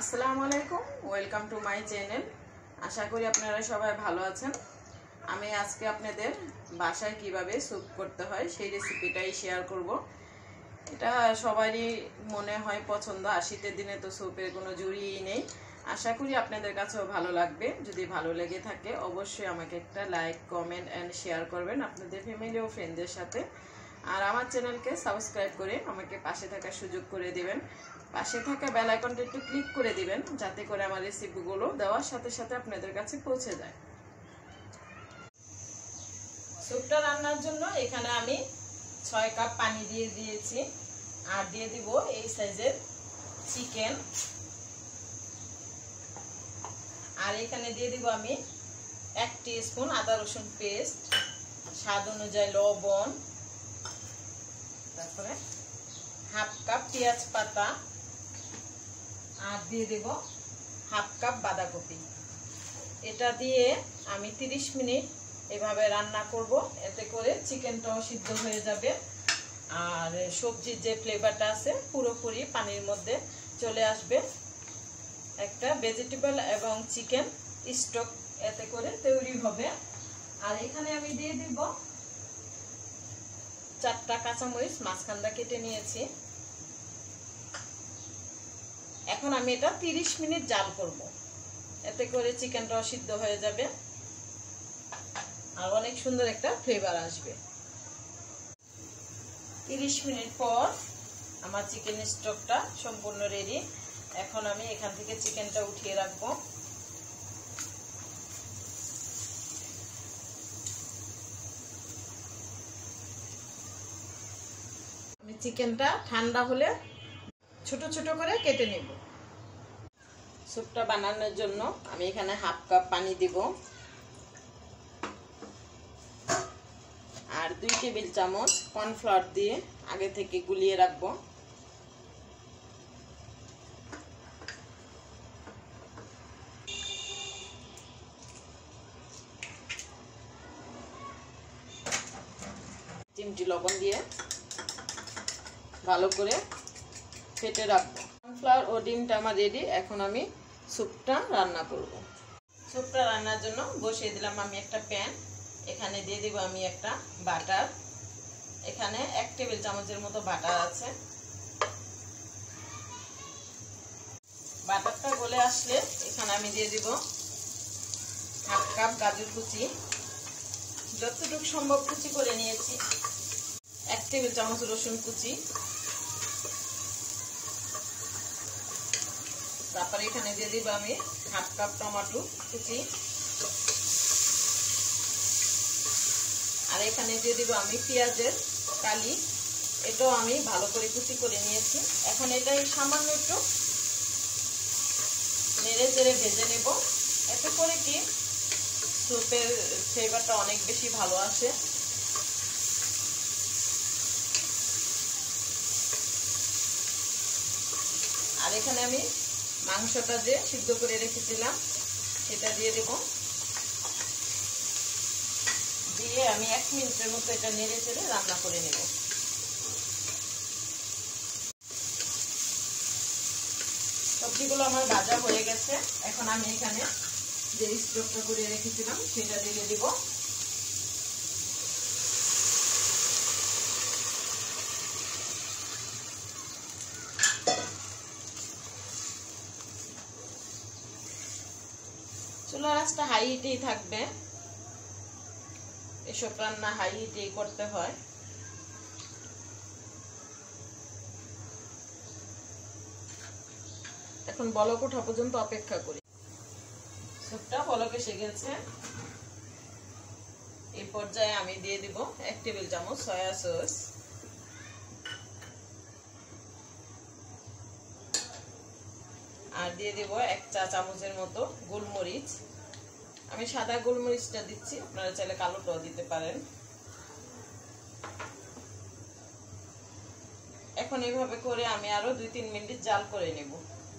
আসসালামু আলাইকুম, welcome to my channel. আশা করি আপনারা সবাই ভালো আছেন। আমি আজকে আপনাদের বাসায় কিভাবে স্যুপ করতে হয় সেই রেসিপিটাই শেয়ার করব। এটা সবারই মনে হয় পছন্দ, 80তে দিনে তো স্যুপের কোনো জুড়িই নেই। আশা করি আপনাদের কাছেও ভালো লাগবে। যদি ভালো লেগে থাকে অবশ্যই আমাকে একটা লাইক, কমেন্ট অ্যান্ড শেয়ার করবেন আপনাদের ফ্যামিলি ও ফ্রেন্ডদের সাথে। আর আমার চ্যানেলকে সাবস্ক্রাইব করে আমাকে পাশে থাকার সুযোগ করে দিবেন। পাশে থাকা বেল আইকনটা একটু ক্লিক করে দিবেন, যাতে করে আমার রেসিপিগুলো দেওয়ার সাথে সাথে আপনাদের কাছে পৌঁছে যায়। স্যুপটা রান্নার জন্য এখানে আমি 6 কাপ পানি দিয়ে দিয়েছি, আর দিয়ে দিব এই সাইজের চিকেন, আর এখানে দিয়ে দিব আমি 1 টিস্পুন আদা রসুন পেস্ট, স্বাদ অনুযায়ী লবণ, তারপরে হাফ কাপ পেঁয়াজ পাতা, আর দিয়ে দেব হাফ কাপ বাঁধাকপি। এটা দিয়ে আমি 30 মিনিট এভাবে রান্না করব, এতে করে চিকেনটাও সিদ্ধ হয়ে যাবে আর সবজির যে ফ্লেভারটা আছে পুরোপুরি পানির মধ্যে চলে আসবে। একটা ভেজিটেবল এবং চিকেন স্টক এতে করে তৈরি হবে। আর এখানে আমি দিয়ে দিব 4টা কাঁচামরিচ মাঝখানটা কেটে নিয়েছি। এখন আমি এটা 30 মিনিট জাল করব, এতে করে চিকেনটাও সিদ্ধ হয়ে যাবে আর অনেক সুন্দর একটা ফ্লেভার আসবে। 30 মিনিট পর আমার চিকেন স্টকটা সম্পূর্ণ রেডি। এখন আমি এখান থেকে চিকেনটা উঠিয়ে রাখবো। আমি চিকেনটা ঠান্ডা হলে ছোট ছোট করে কেটে নেব। স্যুপটা বানানোর জন্য আমি এখানে হাফ কাপ পানি দিব, আর 2 টেবিল চামচ কর্নফ্লাওয়ার দিয়ে আগে থেকে গুলিয়ে রাখবো। চিমটি লবণ দিয়ে ভালো করে ফেটে রাখবো। কর্নফ্লাওয়ার ও ডিমটা আমার রেডি। এখন আমি স্যুপটা রান্না করব। স্যুপটা রান্নার জন্য বসিয়ে দিলাম আমি একটা প্যান। এখানে দিয়ে দিব আমি একটা বাটার। এখানে 1 টেবিল চামচের মতো বাটার আছে। বাটারটা গলে আসলে এখানে আমি দিয়ে দিব হাফ কাপ গাজর কুচি, যতটুকু সম্ভব কুচি করে নিয়েছি। 1 টেবিল চামচ রসুন কুচি, তারপরে এখানে দিয়ে দিব আমি হাফ কাপ টমেটো কুচি, আর এখানে দিয়ে দিব আমি পেঁয়াজের কালি, এটাও আমি ভালো করে কুচি করে নিয়েছি। এখন এটাই সামান্য একটু নেড়ে চেড়ে ভেজে নেব, এতে করে কি স্যুপের ফ্লেভারটা অনেক বেশি ভালো আসে। আর এখানে আমি মাংসটা যে সিদ্ধ করে রেখেছিলাম সেটা দিয়ে দেব, দিয়ে আমি 1 মিনিটের মতো এটা নেড়ে চেড়ে রান্না করে নেব। সবজিগুলো আমার ভাজা হয়ে গেছে। এখন আমি এখানে যে স্টকটা করে রেখেছিলাম সেটা দিয়ে দেব। চুলার আঁচটা হাই হিটেই থাকবে, এসব রান্না হাই হিটেই করতে হয়। এখন বলক ওঠা পর্যন্ত অপেক্ষা করি। স্যুপটা বলক এসে গেছে। এই পর্যায়ে আমি দিয়ে দিব 1 টেবিল চামচ সয়া সস, আর দিয়ে দিব 1 চা চামচের মতো গোলমরিচ। আমি সাদা গোলমরিচটা দিচ্ছি, আপনারা চাইলে কালোটাও দিতে পারেন। এখন এইভাবে করে আমি আরো 2-3 মিনিট জাল করে নেব।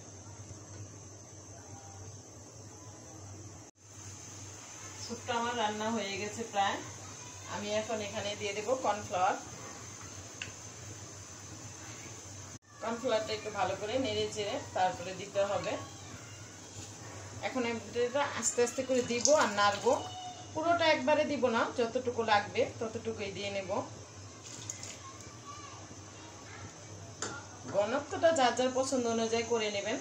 স্যুপটা আমার রান্না হয়ে গেছে প্রায়। আমি এখন এখানে দিয়ে দেব কর্নফ্লাওয়ার। কর্নফ্লাওয়ারটা একটু ভালো করে নেড়ে চেড়ে তারপরে দিতে হবে। এখন এটা আস্তে আস্তে করে দিব আর নাড়বো। পুরোটা একবারে দিব না, যতটুকু লাগবে ততটুকুই দিয়ে নেব। ঘনত্বটা যার যার পছন্দ অনুযায়ী করে নেবেন।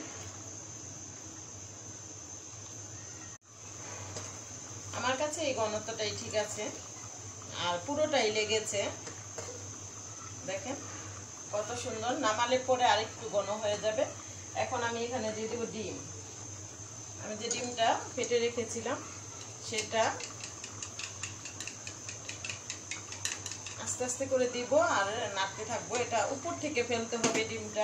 আমার কাছে এই ঘনত্বটাই ঠিক আছে আর পুরোটাই লেগেছে। দেখেন কত সুন্দর। নামালে পরে আরেকটু ঘন হয়ে যাবে। এখন আমি এখানে দিয়ে দেব ডিম। আমি যে ডিমটা ফেটে রেখেছিলাম সেটা আস্তে আস্তে করে দিব আর নাড়তে থাকবো। এটা উপর থেকে ফেলতে হবে ডিমটা।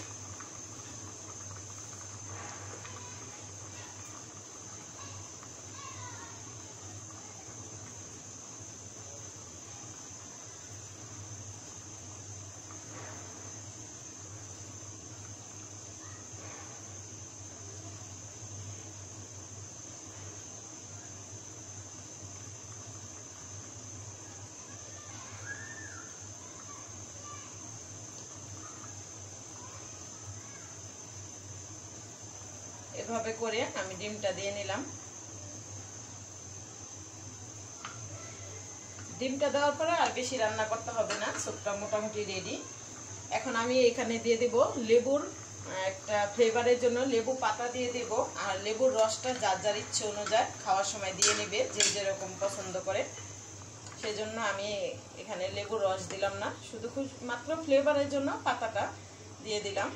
এভাবে করে আমি ডিমটা দিয়ে নিলাম। ডিমটা দেওয়ার পরে আর বেশি রান্না করতে হবে না, স্যুপটা মোটামুটি রেডি। এখন আমি এখানে দিয়ে দেব লেবুর একটা ফ্লেভারের জন্য লেবু পাতা দিয়ে দেব। আর লেবুর রসটা যার যার ইচ্ছে অনুযায়ী খাওয়ার সময় দিয়ে নেবে, যে যেরকম পছন্দ করে। সেজন্য আমি এখানে লেবুর রস দিলাম না, শুধু মাত্র ফ্লেভারের জন্য পাতাটা দিয়ে দিলাম।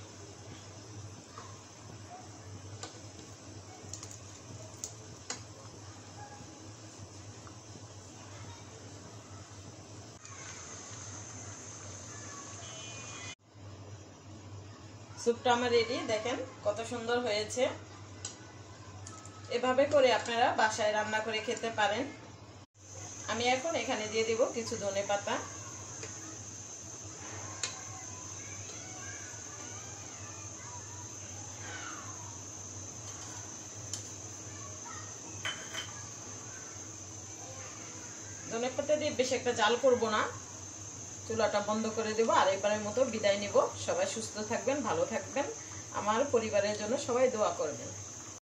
স্যুপটা আমার রেডি। দেখেন কত সুন্দর হয়েছে। এভাবে করে আপনারা বাসায় রান্না করে খেতে পারেন। আমি এখন এখানে দিয়ে দেব কিছু ধনেপাতা। ধনেপাতা দিয়ে বেশি একটা জাল করব না, চুলাটা বন্ধ করে দেব। আর এবারের মতো বিদায় নিব। সবাই সুস্থ থাকবেন, ভালো থাকবেন। আমার পরিবারের জন্য সবাই দোয়া করবেন।